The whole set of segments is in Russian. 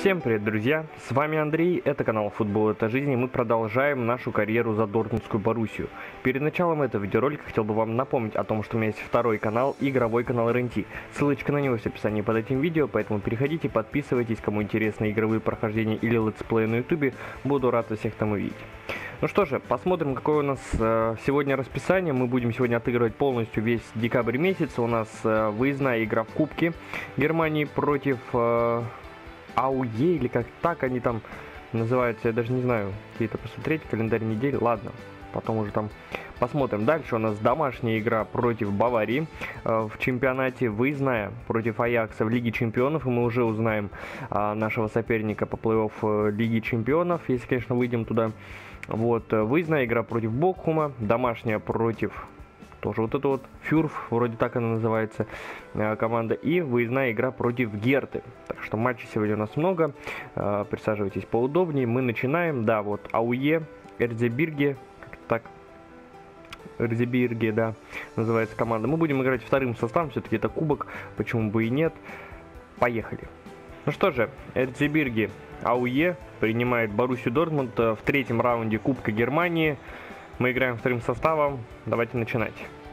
Всем привет, друзья! С вами Андрей, это канал Футбол это жизнь, и мы продолжаем нашу карьеру за Дортмундскую Боруссию. Перед началом этого видеоролика хотел бы вам напомнить о том, что у меня есть второй канал, игровой канал РНТ. Ссылочка на него в описании под этим видео, поэтому переходите, подписывайтесь, кому интересны игровые прохождения или летсплеи на ютубе, буду рад всех там увидеть. Ну что же, посмотрим, какое у нас сегодня расписание. Мы будем сегодня отыгрывать полностью весь декабрь месяц. У нас выездная игра в Кубке Германии против АУЕ, или как так они там называются, я даже не знаю. Какие-то посмотреть, календарь недель, ладно, потом уже там посмотрим. Дальше у нас домашняя игра против Баварии в чемпионате, выездная против Аякса в Лиге Чемпионов, и мы уже узнаем нашего соперника по плей-офф Лиги Чемпионов, если, конечно, выйдем туда. Вот, выездная игра против Бокхума, домашняя против, тоже вот это вот, Фюрф, вроде так она называется, команда, и выездная игра против Герты. Так что матчей сегодня у нас много, присаживайтесь поудобнее, мы начинаем, да, вот, АУЕ, Эрзебирге, как-то так, Эрзебирге, да, называется команда. Мы будем играть вторым составом, все-таки это кубок, почему бы и нет, поехали. Ну что же, Эрзебирге, АУЕ принимает Боруссию Дортмунд в третьем раунде Кубка Германии. Мы играем вторым составом. Давайте начинать.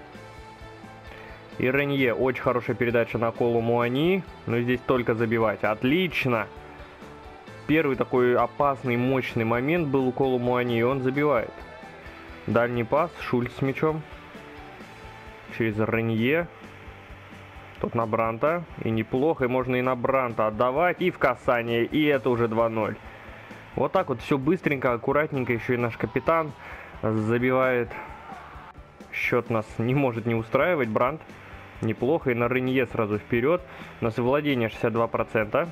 И Ренье, очень хорошая передача на Колу Муани. Но здесь только забивать. Отлично! Первый такой опасный, мощный момент был у Колу Муани, и он забивает. Дальний пас, Шульц с мячом. Через Ренье. Тут на Бранта. И неплохо, и можно и на Бранта отдавать. И в касание. И это уже 2-0. Вот так вот все быстренько, аккуратненько. Еще и наш капитан забивает. Счет нас не может не устраивать. Брант неплохо. И на Ренье сразу вперед. У нас и владение 62%.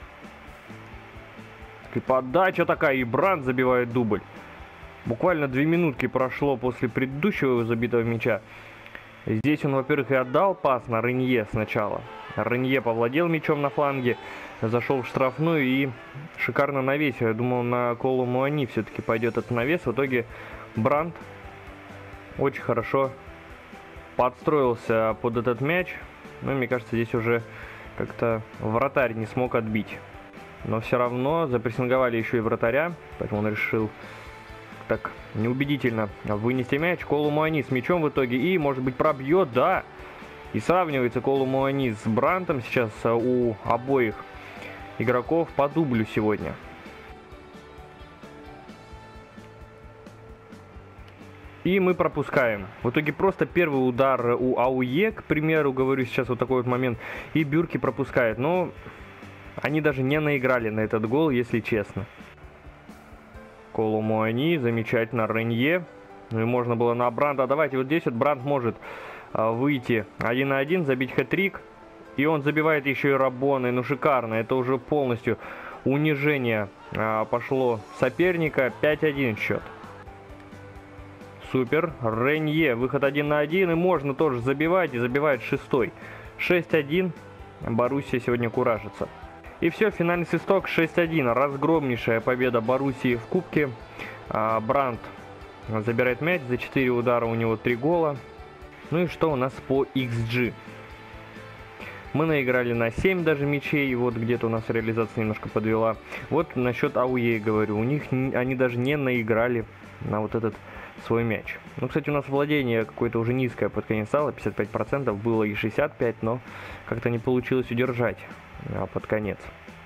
И подача такая. И Брант забивает дубль. Буквально 2 минутки прошло после предыдущего забитого мяча. Здесь он, во-первых, и отдал пас на Ренье сначала. Ренье повладел мячом на фланге, зашел в штрафную и шикарно навесил. Я думал, на Колу Муани все-таки пойдет этот навес. В итоге Брант очень хорошо подстроился под этот мяч. Но мне кажется, здесь уже как-то вратарь не смог отбить. Но все равно запрессинговали еще и вратаря, поэтому он решил так неубедительно вынести мяч. Колу Муани с мячом в итоге. И, может быть, пробьет, да. И сравнивается Колу Муани с Брантом. Сейчас у обоих игроков по дублю сегодня. И мы пропускаем. В итоге просто первый удар у АУЕ, к примеру, говорю сейчас вот такой вот момент. И Бюрки пропускает. Но они даже не наиграли на этот гол, если честно. Колу Муани, замечательно, Ренье. Ну и можно было на Бранта. Давайте вот здесь вот Брант может выйти 1 на 1, забить хэт-трик. И он забивает еще и Рабоной. Ну шикарно, это уже полностью унижение пошло соперника. 5-1 счет. Супер. Ренье, выход 1 на 1. И можно тоже забивать. И забивает шестой. 6-1. Боруссия сегодня куражится. И все, финальный свисток 6-1. Разгромнейшая победа Боруссии в Кубке. Брант забирает мяч. За 4 удара у него 3 гола. Ну и что у нас по XG? Мы наиграли на 7 даже мячей. Вот где-то у нас реализация немножко подвела. Вот насчет АУЕ говорю. У них они даже не наиграли на вот этот свой мяч. Ну, кстати, у нас владение какое-то уже низкое под конец стало. 55%. Было и 65%, но как-то не получилось удержать под конец.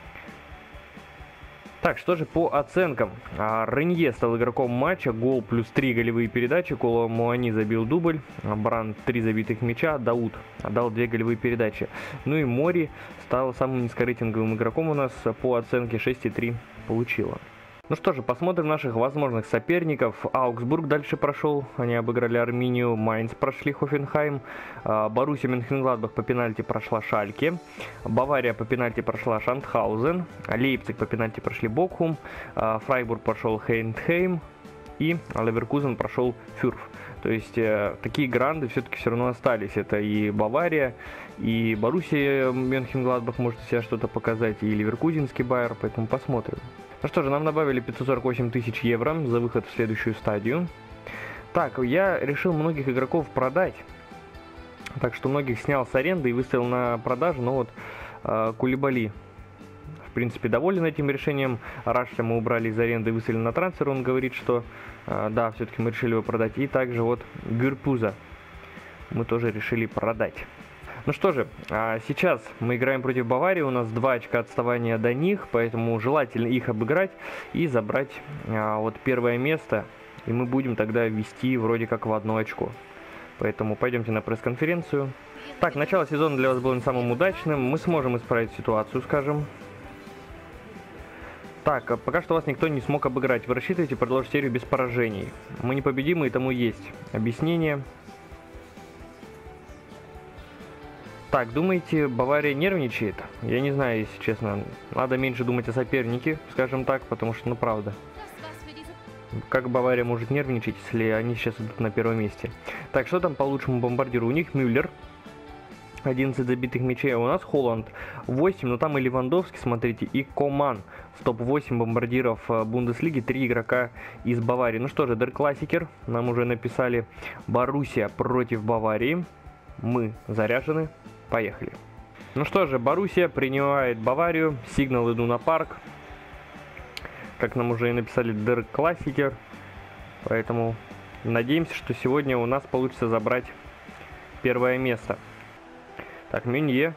Так, что же по оценкам? Ренье стал игроком матча, гол плюс 3 голевые передачи, Колу Муани забил дубль, Брант 3 забитых мяча, Дауд отдал 2 голевые передачи. Ну и Мори стал самым низкорейтинговым игроком у нас, по оценке 6,3 получила. Ну что же, посмотрим наших возможных соперников. Аугсбург дальше прошел, они обыграли Арминию, Майнц прошли Хофенхайм, Боруссия Мönchengladbach по пенальти прошла Шальке, Бавария по пенальти прошла Шандхаузен, Лейпциг по пенальти прошли Бокхум, Фрайбург прошел Хейнтхейм и Леверкузен прошел Фюрф. То есть такие гранды все-таки все равно остались. Это и Бавария, и Боруссия Mönchengladbach может себя что-то показать, и Ливеркузенский Байер, поэтому посмотрим. Ну что же, нам добавили 548 тысяч евро за выход в следующую стадию. Так, я решил многих игроков продать. Так что многих снял с аренды и выставил на продажу. Но вот Кулибали в принципе, доволен этим решением. Рашля мы убрали из аренды и выселили на трансфер. Он говорит, что да, все-таки мы решили его продать. И также вот Гюрпуза мы тоже решили продать. Ну что же, сейчас мы играем против Баварии, у нас 2 очка отставания до них, поэтому желательно их обыграть и забрать вот первое место, и мы будем тогда вести вроде как в 1 очко. Поэтому пойдемте на пресс-конференцию. Так, начало сезона для вас было не самым удачным, мы сможем исправить ситуацию, скажем. Так, пока что вас никто не смог обыграть, вы рассчитываете продолжить серию без поражений. Мы непобедимы, и тому есть объяснение. Так, думаете, Бавария нервничает? Я не знаю, если честно. Надо меньше думать о сопернике, скажем так, потому что, ну, правда. Как Бавария может нервничать, если они сейчас идут на первом месте? Так, что там по лучшему бомбардиру? У них Мюллер, 11 забитых мячей, а у нас Холланд 8, но там и Левандовский, смотрите, и Коман. В топ-8 бомбардиров Бундеслиги, 3 игрока из Баварии. Ну что же, Дер Классикер, нам уже написали Боруссия против Баварии. Мы заряжены. Поехали. Ну что же, Боруссия принимает Баварию. Сигнал Идуна Парк. Как нам уже и написали, Дер Классикер. Поэтому надеемся, что сегодня у нас получится забрать первое место. Так, Мюнье.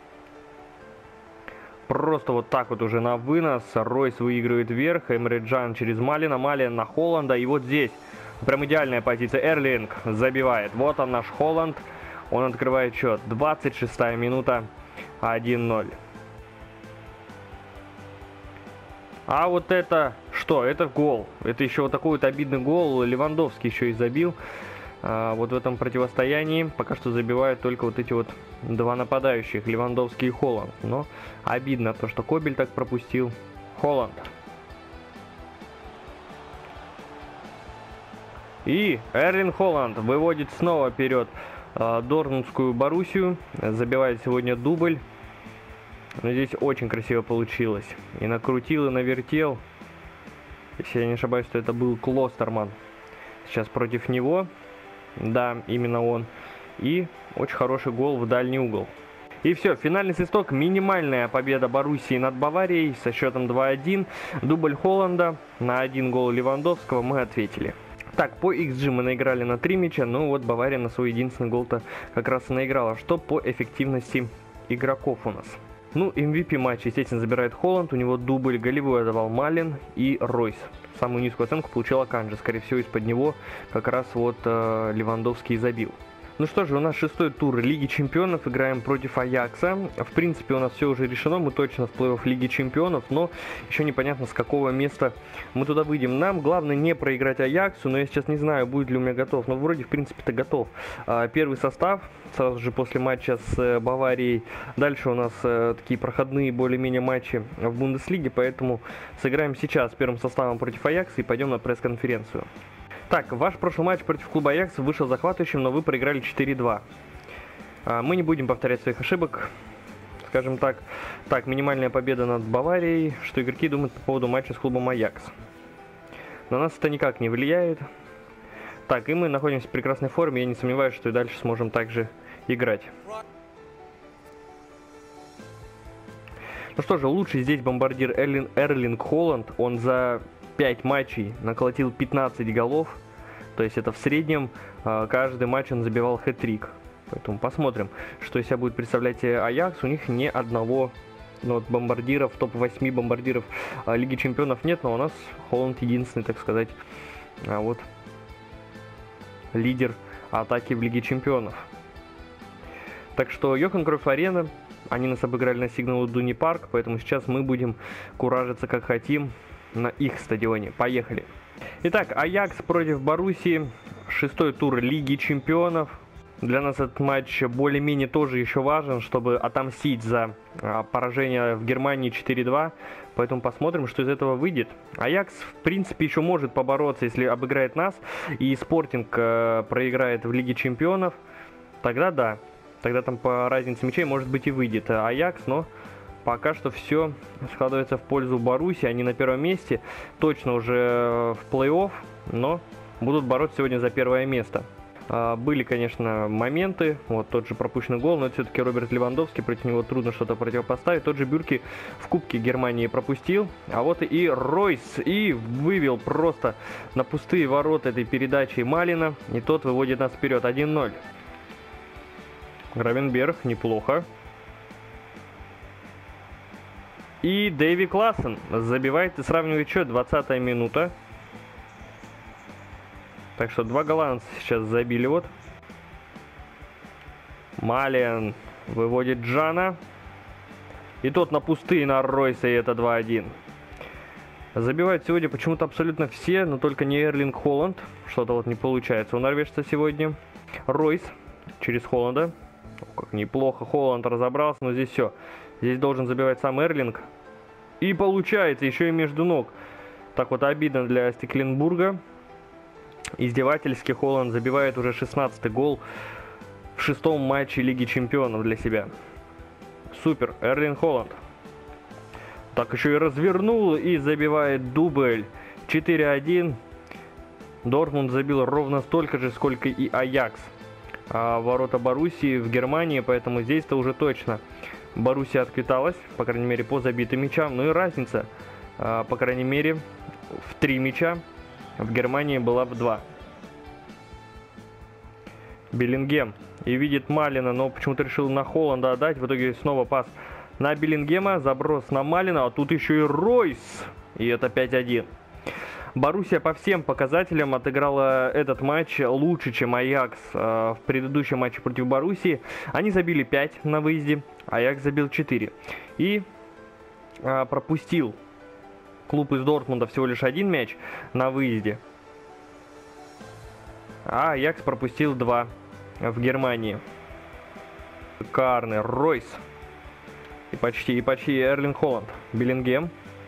Просто вот так вот уже на вынос. Ройс выигрывает вверх. Эмре Джан через Малина. Малин на Холланда. И вот здесь прям идеальная позиция. Эрлинг забивает. Вот он, наш Холланд. Он открывает счет. 26-я минута. 1-0. А вот это что? Это гол. Это еще вот такой вот обидный гол. Левандовский еще и забил. Вот в этом противостоянии пока что забивают только вот эти вот 2 нападающих. Левандовский и Холланд. Но обидно то, что Кобель так пропустил. Холланд. И Эрлинг Холланд выводит снова вперед Дортмундскую Боруссию. Забивает сегодня дубль. Но здесь очень красиво получилось. И накрутил, и навертел. Если я не ошибаюсь, то это был Клостерман. Сейчас против него. Да, именно он. И очень хороший гол в дальний угол. И все, финальный свисток. Минимальная победа Боруссии над Баварией со счетом 2-1. Дубль Холланда на 1 гол Левандовского мы ответили. Так, по XG мы наиграли на 3 мяча, но вот Бавария на свой единственный гол-то как раз и наиграла. Что по эффективности игроков у нас? Ну, MVP матча, естественно, забирает Холланд, у него дубль, голевой отдавал Малин и Ройс. Самую низкую оценку получил Аканджи, скорее всего, из-под него как раз вот Левандовский забил. Ну что же, у нас 6-й тур Лиги Чемпионов, играем против Аякса. В принципе, у нас все уже решено, мы точно в плей-офф Лиги Чемпионов, но еще непонятно, с какого места мы туда выйдем. Нам главное не проиграть Аяксу, но я сейчас не знаю, будет ли у меня готов, но вроде, в принципе-то готов. Первый состав, сразу же после матча с Баварией. Дальше у нас такие проходные более-менее матчи в Бундеслиге, поэтому сыграем сейчас первым составом против Аякса и пойдем на пресс-конференцию. Так, ваш прошлый матч против клуба Аякс вышел захватывающим, но вы проиграли 4-2. Мы не будем повторять своих ошибок, скажем так. Так, минимальная победа над Баварией. Что игроки думают по поводу матча с клубом Аякс? На нас это никак не влияет. Так, и мы находимся в прекрасной форме. Я не сомневаюсь, что и дальше сможем также играть. Ну что же, лучший здесь бомбардир Эрлинг Холланд. Он за 5 матчей наколотил 15 голов. То есть это в среднем каждый матч он забивал хэт-трик. Поэтому посмотрим, что из себя будет представлять Аякс. У них ни одного бомбардиров, топ-8 бомбардиров Лиги Чемпионов нет, но у нас Холланд единственный, так сказать, вот лидер атаки в Лиге Чемпионов. Так что Йохан Кройф Арена, они нас обыграли на Сигнал Идуна Парк, поэтому сейчас мы будем куражиться как хотим на их стадионе. Поехали. Итак, Аякс против Боруссии. 6-й тур Лиги Чемпионов. Для нас этот матч более-менее тоже еще важен, чтобы отомстить за поражение в Германии 4-2. Поэтому посмотрим, что из этого выйдет. Аякс, в принципе, еще может побороться, если обыграет нас. И Спортинг проиграет в Лиге Чемпионов. Тогда да. Тогда там по разнице мячей, может быть, и выйдет Аякс, но пока что все складывается в пользу Боруссии. Они на первом месте, точно уже в плей-офф, но будут бороться сегодня за первое место. Были, конечно, моменты, вот тот же пропущенный гол, но это все-таки Роберт Левандовский, против него трудно что-то противопоставить. Тот же Бюрки в Кубке Германии пропустил, а вот и Ройс, и вывел просто на пустые ворота этой передачи Малина, и тот выводит нас вперед 1-0. Гравенберг, неплохо. И Дэви Классен забивает и сравнивает счет, 20-я минута. Так что два голландца сейчас забили вот. Малин выводит Джана. И тот на пустые на Ройса, и это 2-1. Забивают сегодня почему-то абсолютно все, но только не Эрлинг Холланд. Что-то вот не получается у норвежца сегодня. Ройс через Холланда. Как неплохо Холланд разобрался, но здесь все. Здесь должен забивать сам Эрлинг. И получается еще и между ног. Так вот обидно для Стекленбурга. Издевательски Холланд забивает уже 16-й гол в 6-м матче Лиги Чемпионов для себя. Супер, Эрлинг Холланд. Так еще и развернул и забивает дубль. 4-1. Дортмунд забил ровно столько же, сколько и Аякс. А ворота Боруссии в Германии, поэтому здесь-то уже точно Боруссия отквиталась, по крайней мере, по забитым мячам. Ну и разница, по крайней мере, в 3 мяча. В Германии была в 2. Беллингем. И видит Малина, но почему-то решил на Холланда отдать. В итоге снова пас на Беллингема. Заброс на Малина. А тут еще и Ройс. И это 5-1. Боруссия по всем показателям отыграла этот матч лучше, чем Аякс в предыдущем матче против Боруссии. Они забили 5 на выезде. Аякс забил 4. И пропустил клуб из Дортмунда всего лишь 1 мяч на выезде. А Аякс пропустил 2 в Германии. Шикарный Ройс. И почти Эрлинг Холланд. Беллингем.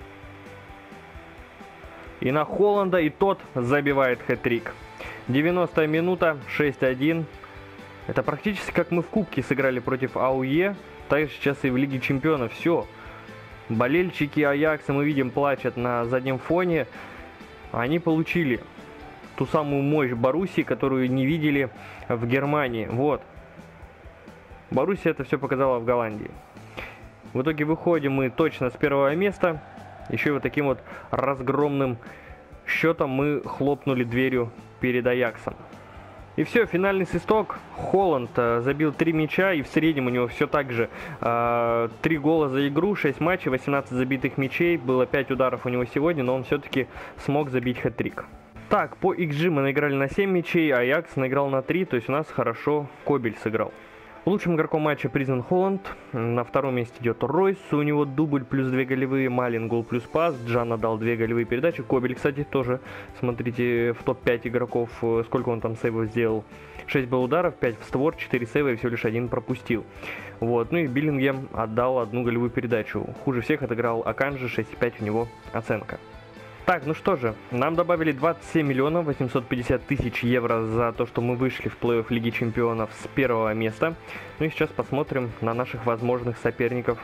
И на Холланда, и тот забивает хэт-трик. 90-я минута, 6-1. Это практически как мы в Кубке сыграли против АУЕ. Так же сейчас и в Лиге Чемпионов. Все. Болельщики Аякса, мы видим, плачут на заднем фоне. Они получили ту самую мощь Боруссии, которую не видели в Германии. Вот. Боруссия это все показала в Голландии. В итоге выходим мы точно с первого места. Еще и вот таким вот разгромным счетом мы хлопнули дверью перед Аяксом. И все, финальный свисток. Холланд забил 3 мяча, и в среднем у него все так же 3 гола за игру, 6 матчей, 18 забитых мячей. Было 5 ударов у него сегодня, но он все-таки смог забить хэт-трик. Так, по XG мы наиграли на 7 мячей, Аякс наиграл на 3, то есть у нас хорошо Кобель сыграл. Лучшим игроком матча признан Холланд. На втором месте идет Ройс. У него дубль плюс 2 голевые. Малин гол плюс пас. Джан дал 2 голевые передачи. Кобель, кстати, тоже. Смотрите, в топ-5 игроков, сколько он там сейвов сделал. 6 был ударов, 5 в створ, 4 сейва и всего лишь 1 пропустил. Вот. Ну и Беллингем отдал 1 голевую передачу. Хуже всех отыграл Аканджи, 6,5 у него оценка. Так, ну что же, нам добавили 27 миллионов 850 тысяч евро за то, что мы вышли в плей-офф Лиги Чемпионов с первого места. Ну и сейчас посмотрим на наших возможных соперников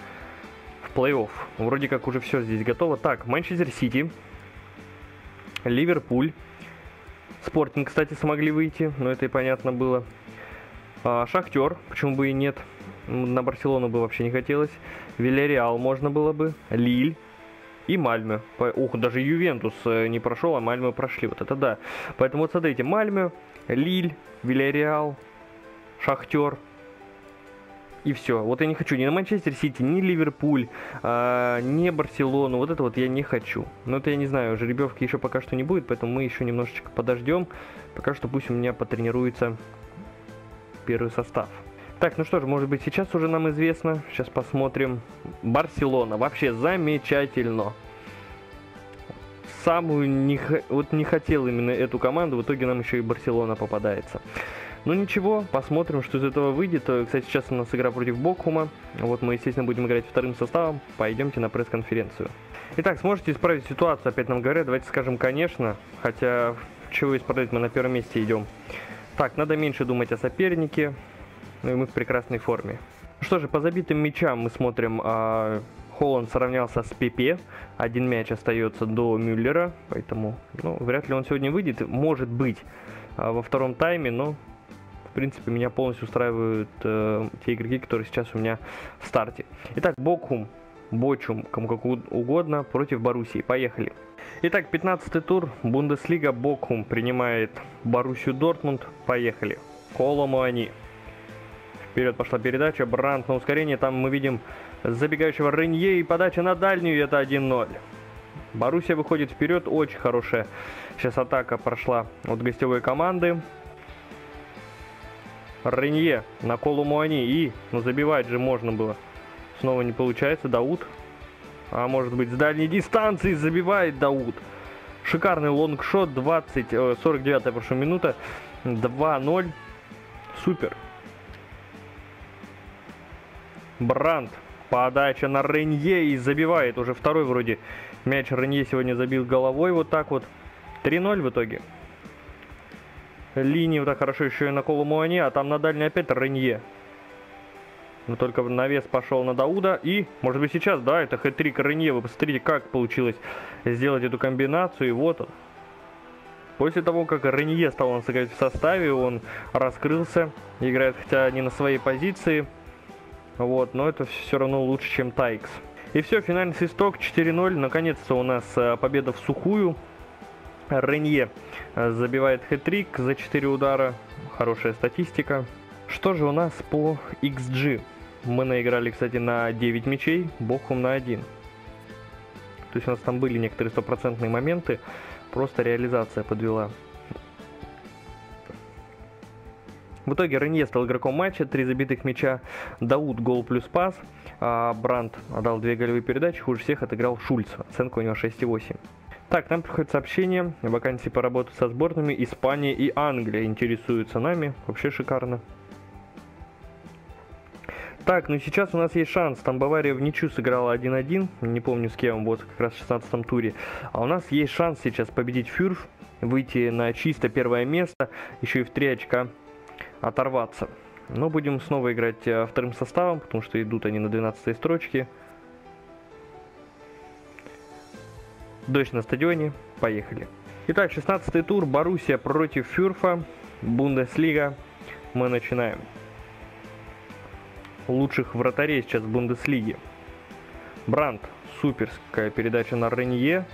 в плей-офф. Вроде как уже все здесь готово. Так, Манчестер Сити, Ливерпуль, Спортинг, кстати, смогли выйти, но это и понятно было. Шахтер, почему бы и нет, на Барселону бы вообще не хотелось. Вильяреал можно было бы, Лиль. И Мальме. Ух, даже Ювентус не прошел, а Мальме прошли. Вот это да. Поэтому вот смотрите, Мальме, Лиль, Вильяреал, Шахтер. И все. Вот я не хочу ни на Манчестер Сити, ни Ливерпуль, ни Барселону. Вот это вот я не хочу. Но это я не знаю, жеребьевки еще пока что не будет, поэтому мы еще немножечко подождем. Пока что пусть у меня потренируется первый состав. Так, ну что же, может быть сейчас уже нам известно. Сейчас посмотрим. Барселона. Вообще замечательно. Самую не хотел именно эту команду. В итоге нам еще и Барселона попадается. Ну ничего, посмотрим, что из этого выйдет. Кстати, сейчас у нас игра против Бокхума. Вот мы, естественно, будем играть вторым составом. Пойдемте на пресс-конференцию. Итак, сможете исправить ситуацию? Опять нам говорят. Давайте скажем, конечно. Хотя, чего исправить, мы на первом месте идем. Так, надо меньше думать о сопернике. Ну и мы в прекрасной форме. Что же, по забитым мячам мы смотрим. Холланд сравнялся с Пепе. 1 мяч остается до Мюллера. Поэтому, ну, вряд ли он сегодня выйдет. Может быть. во втором тайме, но в принципе меня полностью устраивают те игроки, которые сейчас у меня в старте. Итак, Бочум, кому как угодно, против Боруссии. Поехали. Итак, 15-й тур, Бундеслига, Бокхум принимает Боруссию Дортмунд. Поехали. Коло Муани. Вперед пошла передача, Брандт на ускорение, там мы видим забегающего Ренье и подача на дальнюю, это 1-0. Боруссия выходит вперед, очень хорошая сейчас атака прошла от гостевой команды. Ренье на Коло Муани и, ну забивать же можно было. Снова не получается, Дауд. А может быть с дальней дистанции забивает Дауд. Шикарный лонгшот, 49-я прошла минута, 2-0. Супер. Брандт, подача на Ренье и забивает. Уже второй вроде мяч Ренье сегодня забил головой вот так вот. 3-0 в итоге. Линии вот так хорошо еще и на Коло Муани, а там на дальней опять Ренье. Но только навес пошел на Дауда. И, может быть сейчас, да, это хэт-трик Ренье. Вы посмотрите, как получилось сделать эту комбинацию. И вот он. После того, как Ренье стал у нас играть в составе, он раскрылся. Играет, хотя не на своей позиции. Вот, но это все равно лучше, чем Тайкс. И все, финальный свисток 4-0. Наконец-то у нас победа в сухую. Ренье забивает хэт-трик за 4 удара. Хорошая статистика. Что же у нас по XG? Мы наиграли, кстати, на 9 мячей, Бохум на 1. То есть у нас там были некоторые стопроцентные моменты, просто реализация подвела. В итоге Ренье стал игроком матча, 3 забитых мяча, Дауд гол плюс пас, а Брандт отдал 2 голевые передачи, хуже всех отыграл Шульц, оценка у него 6,8. Так, нам приходит сообщение, вакансии по работе со сборными, Испания и Англия интересуются нами, вообще шикарно. Так, ну сейчас у нас есть шанс, там Бавария в ничью сыграла 1-1, не помню с кем, вот как раз в 16-м туре. А у нас есть шанс сейчас победить Фюрф, выйти на чисто первое место, еще и в 3 очка оторваться. Но будем снова играть вторым составом, потому что идут они на 12-й строчке. Дождь на стадионе, поехали. Итак, 16-й тур, Боруссия против Фюрфа, Бундеслига, мы начинаем. Лучших вратарей сейчас в Бундеслиге. Брандт, суперская передача на Ренье.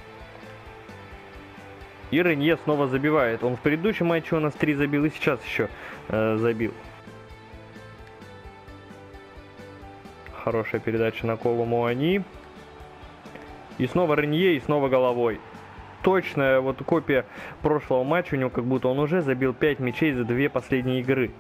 И Ренье снова забивает. Он в предыдущем матче у нас 3 забил и сейчас еще забил. Хорошая передача на Коло Муани. И снова Ренье, и снова головой. Точная вот копия прошлого матча. У него как будто он уже забил 5 мячей за 2 последние игры.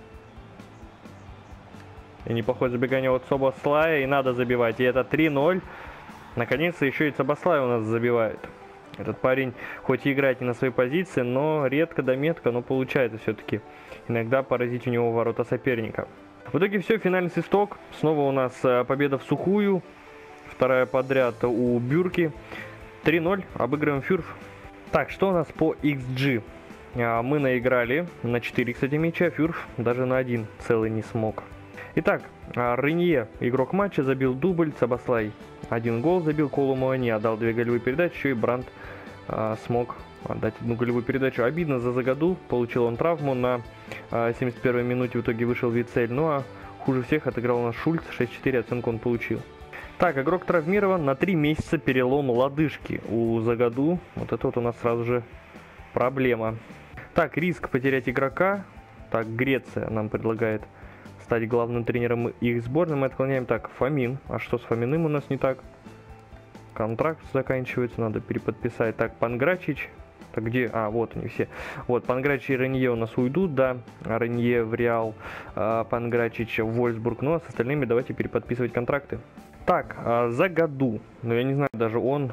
И неплохое забегание от Собослая, и надо забивать. И это 3-0. Наконец-то еще и Собослай у нас забивает. Этот парень хоть и играет не на своей позиции, но редко да метко, но получается все-таки иногда поразить у него ворота соперника. В итоге все, финальный свисток. Снова у нас победа в сухую. Вторая подряд у Бюрки. 3-0, обыгрываем Фюрф. Так, что у нас по XG? Мы наиграли на 4, кстати, мяча. Фюрф даже на 1 целый не смог. Итак, Ренье, игрок матча, забил дубль, Собослай 1 гол забил, Коло Муани отдал 2 голевые передачи, еще и Брандт смог отдать 1 голевую передачу. Обидно за Загаду, получил он травму на 71-й минуте, в итоге вышел Вицель, ну а хуже всех отыграл у нас Шульц, 6-4 оценку он получил. Так, игрок травмирован, на 3 месяца перелом лодыжки у Загаду, вот это вот у нас сразу же проблема. Так, риск потерять игрока, так, Греция нам предлагает стать главным тренером их сборной, мы отклоняем. Так, Фомин. А что с Фоминым у нас не так? Контракт заканчивается, надо переподписать. Так, Панграчич. Так, где? А, вот они все. Вот, Панграчич и Ренье у нас уйдут, да. Ренье в Реал, Панграчич в Вольсбург. Ну, а с остальными давайте переподписывать контракты. Так, Загаду. Ну, я не знаю, даже он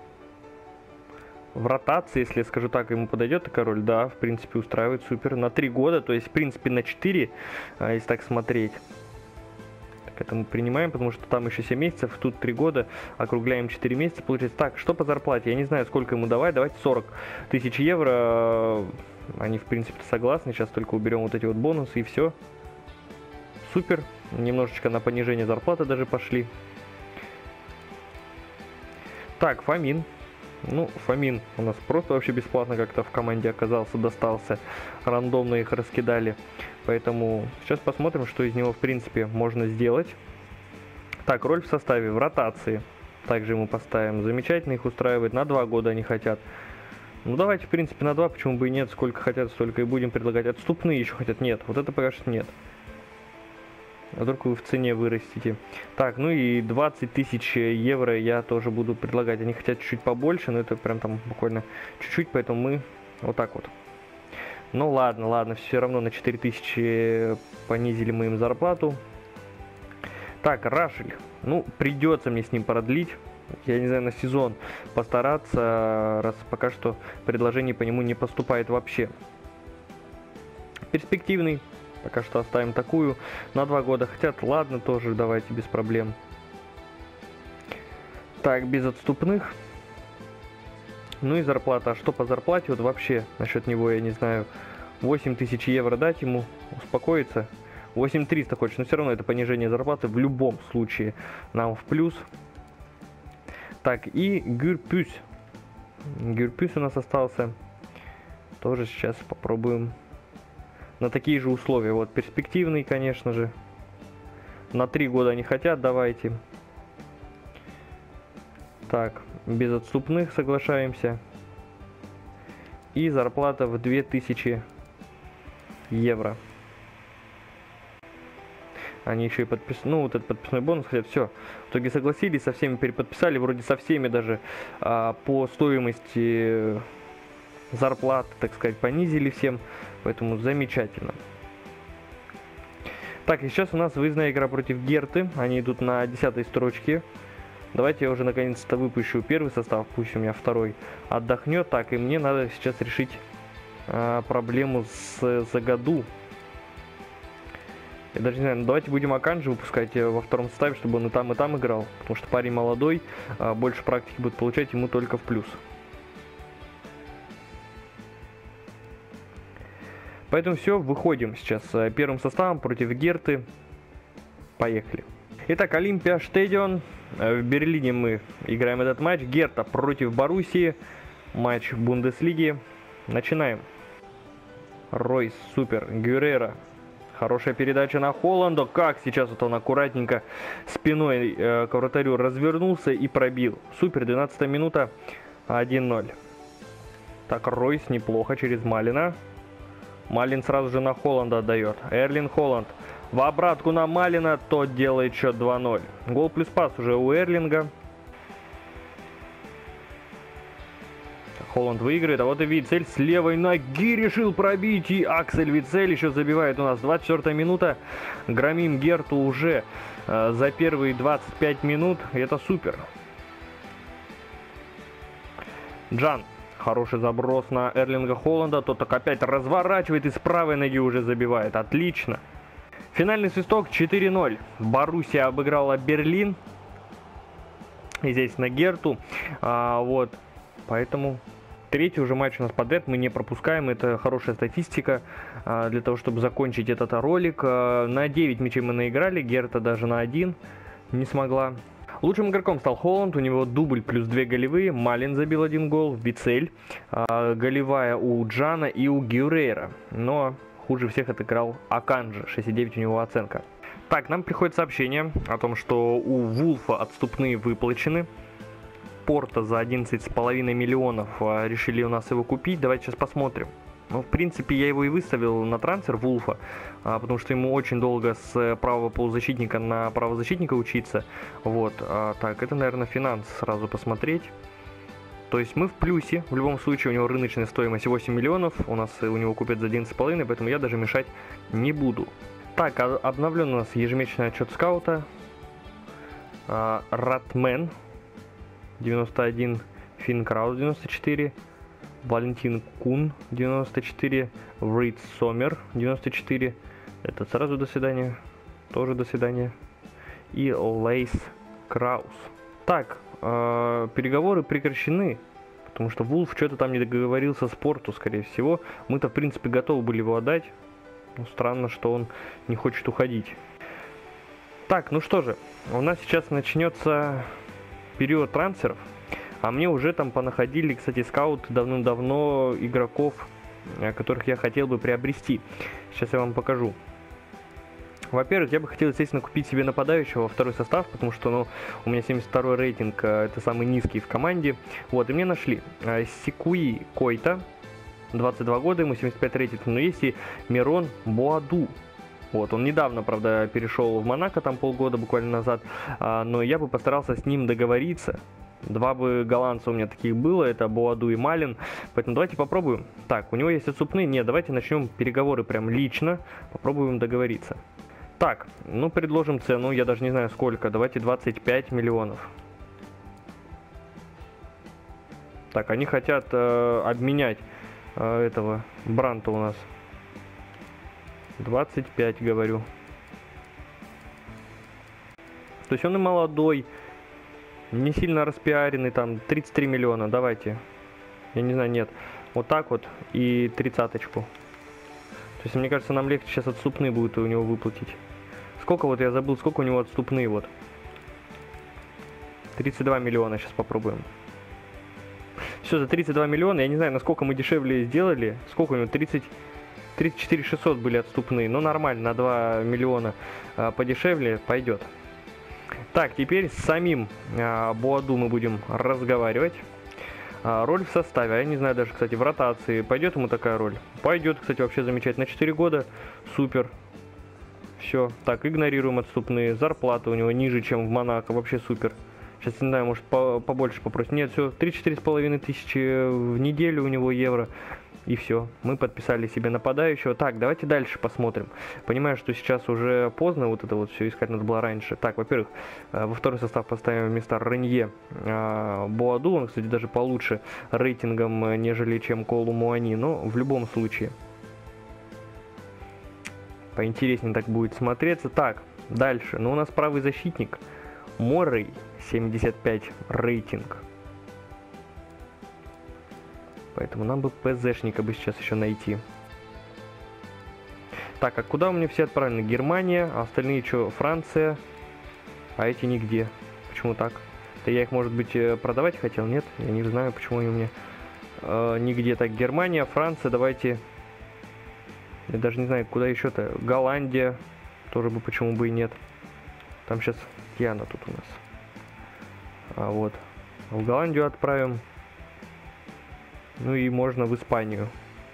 в ротации, если я скажу так, ему подойдет такая роль, да, в принципе, устраивает, супер. На 3 года, то есть, в принципе, на 4, если так смотреть. Так, это мы принимаем, потому что там еще 7 месяцев, тут 3 года, округляем 4 месяца, получается. Так, что по зарплате? Я не знаю, сколько ему давать, давайте 40 тысяч евро. Они, в принципе, согласны, сейчас только уберем вот эти вот бонусы и все. Супер, немножечко на понижение зарплаты даже пошли. Так, Фомин. Ну, Фомин у нас просто вообще бесплатно как-то в команде оказался, достался. Рандомно их раскидали. Поэтому сейчас посмотрим, что из него в принципе можно сделать. Так, роль в составе, в ротации. Также ему поставим. Замечательно, их устраивает. На 2 года они хотят. Ну давайте, в принципе, на 2, почему бы и нет. Сколько хотят, столько и будем предлагать. Отступные еще хотят. Нет, вот это пока что нет. А только вы в цене вырастите. Так, ну и 20 тысяч евро я тоже буду предлагать. Они хотят чуть-чуть побольше, но это прям там буквально чуть-чуть, поэтому мы вот так вот. Ну ладно, ладно, все равно на 4000 понизили мы им зарплату. Так, Рашель. Ну, придется мне с ним продлить. Я не знаю, на сезон постараться, раз пока что предложений по нему не поступает вообще. Перспективный. Пока что оставим такую. На 2 года хотят. Ладно, тоже давайте без проблем. Так, без отступных. Ну и зарплата. А что по зарплате? Вот вообще насчет него я не знаю. 8000 евро дать ему. Успокоиться. 8300 хочешь. Но все равно это понижение зарплаты в любом случае нам в плюс. Так, и Гюрпюс. Гюрпюс у нас остался. Тоже сейчас попробуем на такие же условия. Вот перспективный, конечно же. На 3 года они хотят, давайте. Так, без отступных соглашаемся. И зарплата в 2000 евро. Они еще и подписали, ну вот этот подписной бонус хотят, все. В итоге согласились, со всеми переподписали, вроде со всеми даже по стоимости зарплат, так сказать, понизили всем. Поэтому замечательно. Так, и сейчас у нас выездная игра против Герты. Они идут на 10-й строчке. Давайте я уже наконец-то выпущу первый состав, пусть у меня второй отдохнет. Так, и мне надо сейчас решить проблему с Загаду. Я даже не знаю, ну давайте будем Аканджи выпускать во втором составе, чтобы он и там играл. Потому что парень молодой, больше практики будет получать, ему только в плюс. Поэтому все, выходим сейчас первым составом против Герты. Поехали. Итак, Олимпия Штедион. В Берлине мы играем этот матч. Герта против Боруссии. Матч Бундеслиги. Начинаем. Ройс, супер. Гюрера. Хорошая передача на Холланда. Как сейчас вот он аккуратненько спиной к вратарю развернулся и пробил. Супер, 12 минута. 1-0. Так, Ройс неплохо через Малина. Малин сразу же на Холланда отдает. Эрлинг Холланд в обратку на Малина. Тот делает счет 2-0. Гол плюс пас уже у Эрлинга. Холланд выигрывает. А вот и Вицель с левой ноги решил пробить. И Аксель Вицель еще забивает у нас. 24 минута. Громим Герту уже за первые 25 минут. И это супер. Джан. Хороший заброс на Эрлинга Холланда. Тот так опять разворачивает и с правой ноги уже забивает. Отлично. Финальный свисток 4-0. Боруссия обыграла Берлин. И здесь на Герту. Вот. Поэтому третий уже матч у нас подряд. Мы не пропускаем. Это хорошая статистика для того, чтобы закончить этот ролик. На 9 мячей мы наиграли. Герта даже на 1 не смогла. Лучшим игроком стал Холланд, у него дубль плюс 2 голевые, Малин забил 1 гол, Вицель, голевая у Джана и у Гюрейра, но хуже всех отыграл Аканджи, 6,9 у него оценка. Так, нам приходит сообщение о том, что у Вулфа отступные выплачены, Порто за 11,5 миллионов решили у нас его купить, давайте сейчас посмотрим. Ну, в принципе, я его и выставил на трансфер, Вулфа, потому что ему очень долго с правого полузащитника на правозащитника учиться. Вот, так, это, наверное, финанс сразу посмотреть. То есть мы в плюсе, в любом случае у него рыночная стоимость 8 миллионов, у него купят за 11,5, поэтому я даже мешать не буду. Так, обновлен у нас ежемесячный отчет скаута. Ратмен 91, Финн Краус 94. Валентин Кун 94, Рид Сомер 94, это сразу до свидания, тоже до свидания, и Лейс Краус. Так, переговоры прекращены, потому что Вулф что-то там не договорился с Порту, скорее всего. Мы-то, в принципе, готовы были его отдать, но странно, что он не хочет уходить. Так, ну что же, у нас сейчас начнется период трансферов. А мне уже там понаходили, кстати, скауты давным-давно игроков, которых я хотел бы приобрести. Сейчас я вам покажу. Во-первых, я бы хотел, естественно, купить себе нападающего во второй состав, потому что, ну, у меня 72 рейтинг, это самый низкий в команде. Вот, и мне нашли Секуи Койта, 22 года, ему 75 рейтинг, но есть и Мирон Боаду. Вот, он недавно, правда, перешел в Монако, там полгода буквально назад, но я бы постарался с ним договориться. Два бы голландца у меня таких было, это Боаду и Малин, поэтому давайте попробуем. Так, у него есть отступные, нет, давайте начнем переговоры прям лично, попробуем договориться. Так, ну предложим цену, я даже не знаю сколько, давайте 25 миллионов. Так, они хотят обменять этого Бранта у нас. 25, говорю. То есть он и молодой, не сильно распиаренный, там 33 миллиона, давайте. Я не знаю, нет. Вот так вот и 30-очку. То есть, мне кажется, нам легче сейчас отступные будет у него выплатить. Сколько вот, я забыл, сколько у него отступные вот. 32 миллиона, сейчас попробуем. Все, за 32 миллиона, я не знаю, насколько мы дешевле сделали. Сколько у него, 34 600 были отступные, но нормально, на 2 миллиона подешевле пойдет. Так, теперь с самим Боаду мы будем разговаривать. Роль в составе, я не знаю даже, кстати, в ротации, пойдет ему такая роль? Пойдет, кстати, вообще замечательно, на 4 года, супер. Все, так, игнорируем отступные, зарплата у него ниже, чем в Монако, вообще супер. Сейчас, не знаю, может побольше попросить. Нет, все, 3-4,5 тысячи в неделю у него евро. И все, мы подписали себе нападающего. Так, давайте дальше посмотрим. Понимаю, что сейчас уже поздно вот это вот все искать надо было раньше. Так, во-первых, во второй состав поставим вместо Ренье Боаду. Он, кстати, даже получше рейтингом, нежели чем Колу Муани. Но в любом случае поинтереснее так будет смотреться. Так, дальше. Ну, у нас правый защитник Моррей, 75 рейтинг. Поэтому нам бы ПЗшника бы сейчас еще найти. Так, а куда у меня все отправлены? Германия, а остальные что? Франция. А эти нигде. Почему так? Да я их, может быть, продавать хотел? Нет? Я не знаю, почему они у меня нигде. Так, Германия, Франция, давайте... Я даже не знаю, куда еще-то. Голландия. Тоже бы, почему бы и нет. Там сейчас Яна тут у нас. А вот. В Голландию отправим. Ну и можно в Испанию.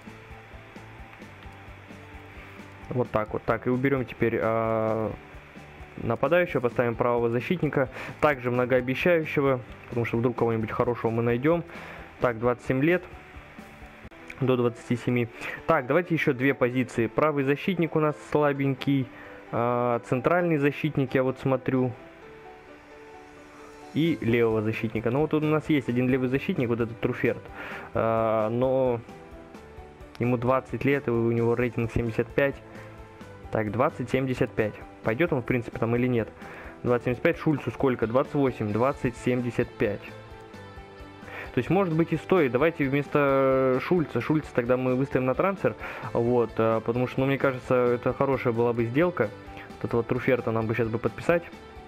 Вот так вот. Так, и уберем теперь нападающего, поставим правого защитника. Также многообещающего, потому что вдруг кого-нибудь хорошего мы найдем. Так, 27 лет. До 27. Так, давайте еще две позиции. Правый защитник у нас слабенький. Центральный защитник, я вот смотрю. И левого защитника. Ну вот тут у нас есть один левый защитник, вот этот Труферт. Но ему 20 лет, и у него рейтинг 75. Так, 20-75. Пойдет он, в принципе, там или нет? 20-75, Шульцу сколько? 28, 20-75. То есть, может быть, и стоит. Давайте вместо Шульца тогда мы выставим на трансфер. Вот, потому что, ну, мне кажется, это хорошая была бы сделка. Вот этого Труферта нам бы сейчас бы подписать.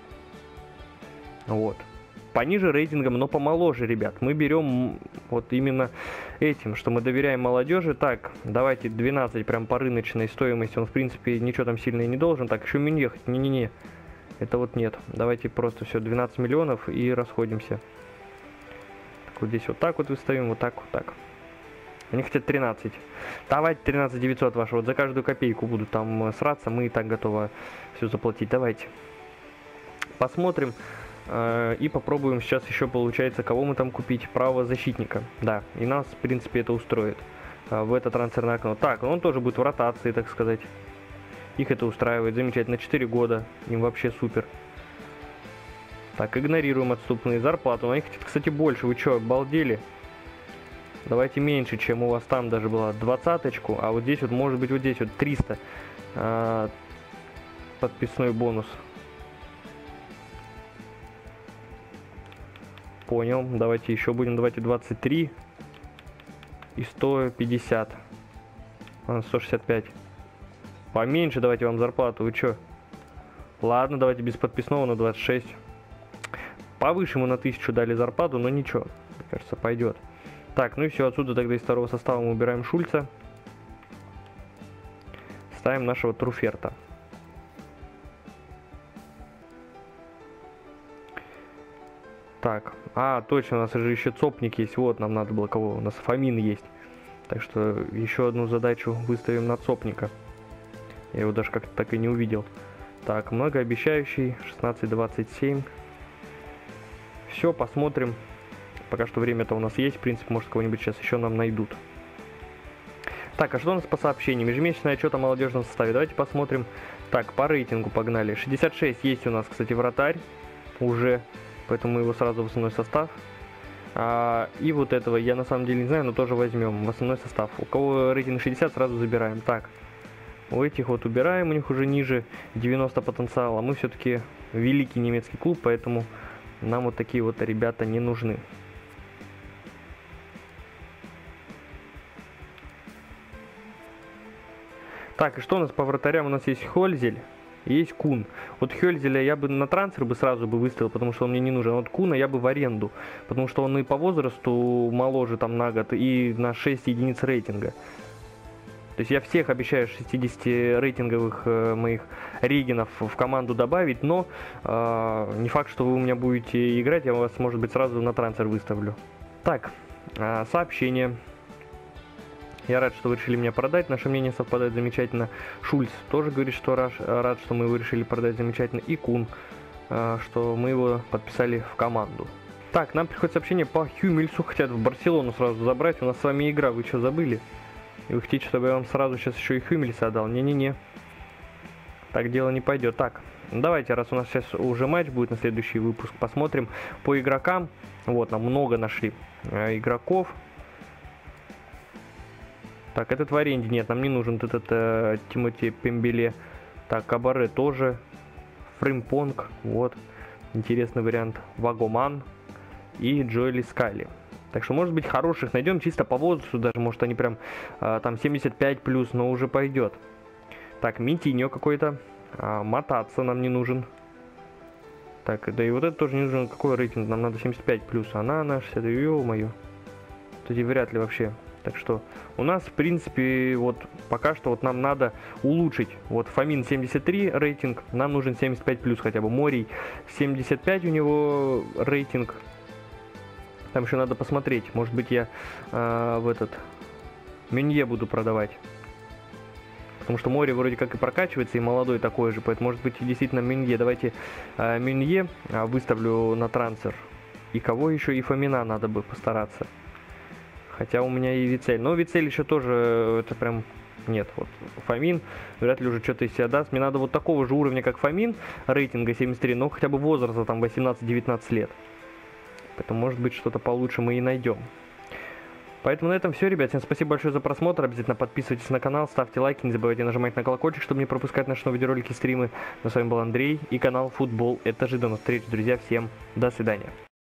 Вот. Пониже рейтингом, но помоложе, ребят. Мы берем вот именно этим, что мы доверяем молодежи. Так, давайте 12 прям по рыночной стоимости. Он, в принципе, ничего там сильно и не должен. Так, еще Мюнье. Не-не-не. Это вот нет. Давайте просто все 12 миллионов и расходимся. Так, вот здесь вот так вот выставим, вот так, вот так. Они хотят 13. Давайте 13 900 вашего. Вот за каждую копейку будут там сраться. Мы и так готовы все заплатить. Давайте. Посмотрим. И попробуем сейчас еще, получается, кого мы там купить. Правого защитника. Да, и нас, в принципе, это устроит. В это трансферное окно. Так, он тоже будет в ротации, так сказать. Их это устраивает. Замечательно. 4 года. Им вообще супер. Так, игнорируем отступные зарплаты. Они хотят, кстати, больше. Вы что, обалдели? Давайте меньше, чем у вас там даже была 20-очку. А вот здесь вот, может быть, вот здесь вот 300. Подписной бонус. Понял. Давайте еще будем. Давайте 23 и 150. 165. Поменьше давайте вам зарплату. Вы что? Ладно, давайте без подписного на 26. Повыше мы на 1000 дали зарплату, но ничего. Кажется, пойдет. Так, ну и все, отсюда тогда из второго состава мы убираем Шульца. Ставим нашего Труферта. Так, точно, у нас же еще Цопник есть. Вот, нам надо было кого? У нас Фомин есть. Так что еще одну задачу выставим на Цопника. Я его даже как-то так и не увидел. Так, многообещающий, 16-27. Все, посмотрим. Пока что время-то у нас есть. В принципе, может, кого-нибудь сейчас еще нам найдут. Так, а что у нас по сообщениям? Ежемесячный отчет о молодежном составе. Давайте посмотрим. Так, по рейтингу погнали. 66 есть у нас, кстати, вратарь. Уже. Поэтому мы его сразу в основной состав. И вот этого я на самом деле не знаю, но тоже возьмем в основной состав. У кого рейтинг 60, сразу забираем. Так, у этих вот убираем, у них уже ниже 90 потенциала. Мы все-таки великий немецкий клуб, поэтому нам вот такие вот ребята не нужны. Так, и что у нас по вратарям? У нас есть Хользель. Есть Кун. Вот Хёльзеля я бы на трансфер бы сразу бы выставил, потому что он мне не нужен. Вот Куна я бы в аренду, потому что он и по возрасту моложе там на год, и на 6 единиц рейтинга. То есть я всех обещаю 60 рейтинговых моих регенов в команду добавить, но не факт, что вы у меня будете играть, я вас, может быть, сразу на трансфер выставлю. Так, сообщение. Я рад, что вы решили меня продать. Наше мнение совпадает замечательно. Шульц тоже говорит, что рад, что мы его решили продать замечательно. И Кун, что мы его подписали в команду. Так, нам приходит сообщение по Хюмельсу. Хотят в Барселону сразу забрать. У нас с вами игра. Вы что, забыли? И вы хотите, чтобы я вам сразу сейчас еще и Хюмельса отдал? Не-не-не. Так дело не пойдет. Так, давайте, раз у нас сейчас уже матч будет на следующий выпуск, посмотрим по игрокам. Вот, нам много нашли игроков. Так, этот в аренде нет, нам не нужен этот Тимоти Пембеле. Так, Кабаре тоже. Фримпонг, вот. Интересный вариант. Вагоман и Джоэли Скайли. Так что, может быть, хороших найдем чисто по возрасту, даже, может, они прям там 75 плюс, но уже пойдет. Так, Митиньо какой-то. Мотаться нам не нужен. Так, да и вот это тоже не нужен. Какой рейтинг? Нам надо 75 плюс. Она на 60, ё-моё. Тут и вряд ли вообще. Так что у нас, в принципе, вот пока что вот нам надо улучшить. Вот Фомин 73 рейтинг, нам нужен 75 плюс хотя бы. Морий 75 у него рейтинг. Там еще надо посмотреть. Может быть, я в этот Менье буду продавать. Потому что Мори вроде как и прокачивается, и молодой такой же. Поэтому, может быть, действительно Менье. Давайте Менье выставлю на трансфер. И кого еще? И Фомина надо бы постараться. Хотя у меня и Вицель. Но Вицель еще тоже, это прям... Нет, вот Фомин вряд ли уже что-то из себя даст. Мне надо вот такого же уровня, как Фомин, рейтинга 73, но хотя бы возраста там 18-19 лет. Поэтому, может быть, что-то получше мы и найдем. Поэтому на этом все, ребят. Всем спасибо большое за просмотр. Обязательно подписывайтесь на канал, ставьте лайки, не забывайте нажимать на колокольчик, чтобы не пропускать наши новые видеоролики, стримы. Ну, с вами был Андрей и канал Футбол Это Же. До новых встреч, друзья. Всем до свидания.